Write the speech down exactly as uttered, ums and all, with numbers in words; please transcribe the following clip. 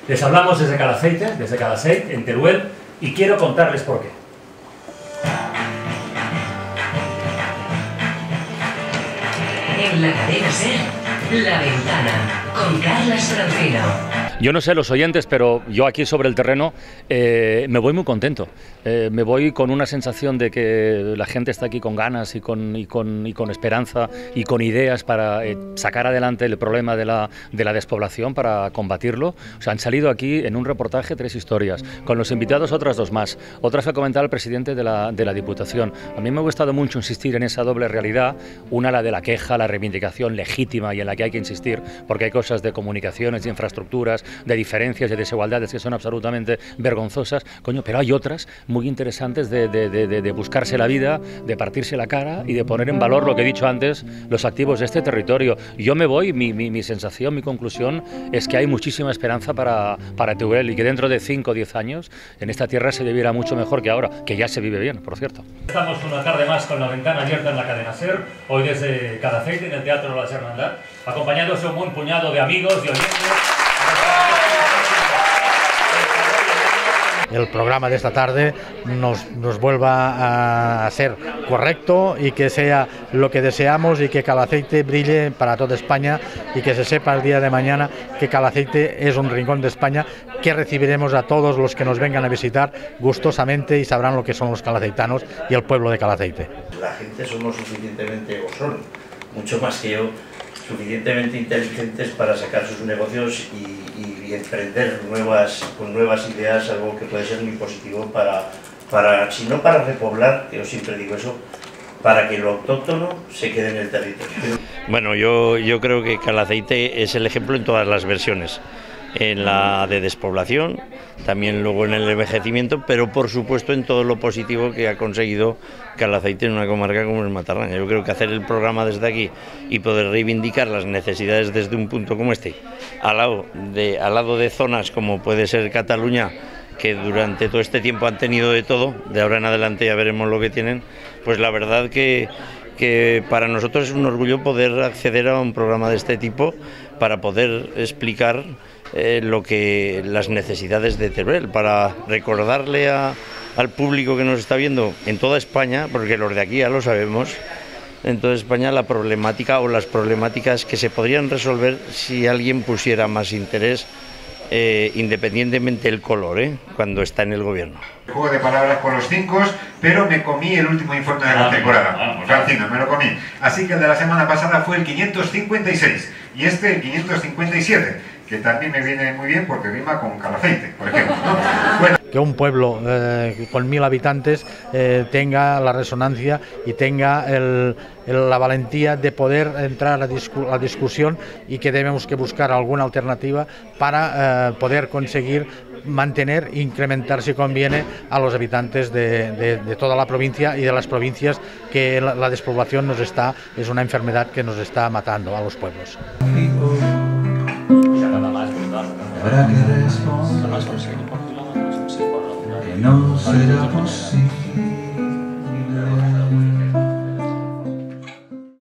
Les hablamos desde Calaceite, desde Calaceite, en Teruel, y quiero contarles por qué. En la cadena SER, La Ventana, con Carlas Francino. Yo no sé los oyentes, pero yo aquí sobre el terreno eh, me voy muy contento. Eh, me voy con una sensación de que la gente está aquí con ganas y con, y con, y con esperanza y con ideas para eh, sacar adelante el problema de la, de la despoblación, para combatirlo. O sea, han salido aquí en un reportaje tres historias, con los invitados otras dos más. Otras que comentaba el presidente de la, de la Diputación. A mí me ha gustado mucho insistir en esa doble realidad, una la de la queja, la reivindicación legítima y en la que hay que insistir, porque hay cosas de comunicaciones, de infraestructuras, de diferencias y desigualdades que son absolutamente vergonzosas, coño, pero hay otras muy interesantes de, de, de, de buscarse la vida, de partirse la cara y de poner en valor lo que he dicho antes, los activos de este territorio. Yo me voy, mi, mi, mi sensación, mi conclusión es que hay muchísima esperanza para, para Teruel y que dentro de cinco o diez años en esta tierra se vivirá mucho mejor que ahora, que ya se vive bien, por cierto. Estamos una tarde más con La Ventana abierta en la cadena SER, hoy desde Calaceite, en el Teatro La Hermandad, acompañados de un buen puñado de amigos, de oyentes. El programa de esta tarde nos, nos vuelva a ser correcto y que sea lo que deseamos y que Calaceite brille para toda España y que se sepa el día de mañana que Calaceite es un rincón de España, que recibiremos a todos los que nos vengan a visitar gustosamente y sabrán lo que son los calaceitanos y el pueblo de Calaceite. La gente somos suficientemente, o son mucho más que yo, suficientemente inteligentes para sacar sus negocios y, y, y emprender nuevas, con nuevas ideas, algo que puede ser muy positivo para, para, si no para repoblar, que yo siempre digo eso, para que lo autóctono se quede en el territorio. Bueno, yo, yo creo que Calaceite es el ejemplo en todas las versiones, en la de despoblación, también luego en el envejecimiento, pero por supuesto en todo lo positivo que ha conseguido Calaceite en una comarca como el Matarraña. Yo creo que hacer el programa desde aquí y poder reivindicar las necesidades desde un punto como este, al lado de, al lado de zonas como puede ser Cataluña, que durante todo este tiempo han tenido de todo, de ahora en adelante ya veremos lo que tienen, pues la verdad que, que para nosotros es un orgullo poder acceder a un programa de este tipo para poder explicar eh, lo que las necesidades de Teruel, para recordarle a, al público que nos está viendo en toda España, porque los de aquí ya lo sabemos, en toda España la problemática o las problemáticas que se podrían resolver si alguien pusiera más interés, eh, independientemente del color, ¿eh? cuando está en el gobierno. Juego de palabras con los cinco, pero me comí el último informe de la temporada. Francino, me lo comí. Así que el de la semana pasada fue el quinientos cincuenta y seis y este el quinientos cincuenta y siete, que también me viene muy bien porque rima con Calaceite, por ejemplo, ¿no? Bueno. Que un pueblo eh, con mil habitantes eh, tenga la resonancia y tenga el, el, la valentía de poder entrar a, discu a discusión y que debemos que buscar alguna alternativa para eh, poder conseguir mantener e incrementar, si conviene, a los habitantes de, de, de toda la provincia y de las provincias que la, la despoblación nos está, es una enfermedad que nos está matando a los pueblos. Habrá que responder que no será posible.